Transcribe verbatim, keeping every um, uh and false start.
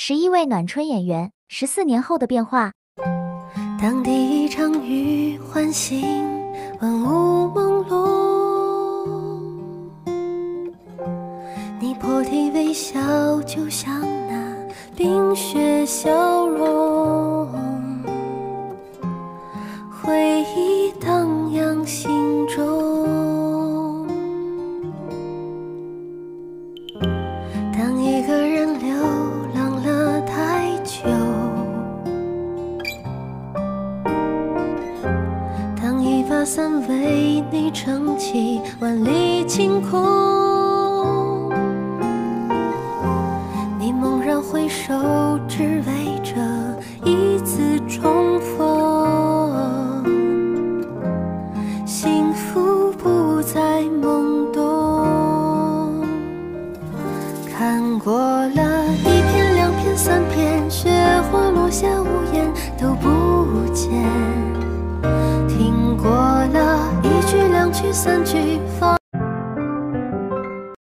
十一位暖春演员，十四年后的变化。 当第一场雨唤醒万物朦胧，你破涕为笑，就像那冰雪消融，回忆荡漾心中。当一个人流浪了太久，当一把伞为你撑起万里晴空，你猛然回首，只为这一次重逢，幸福不再懵懂。看过了一片两片三片，雪花落下无言都不见，听过了一句两句三句。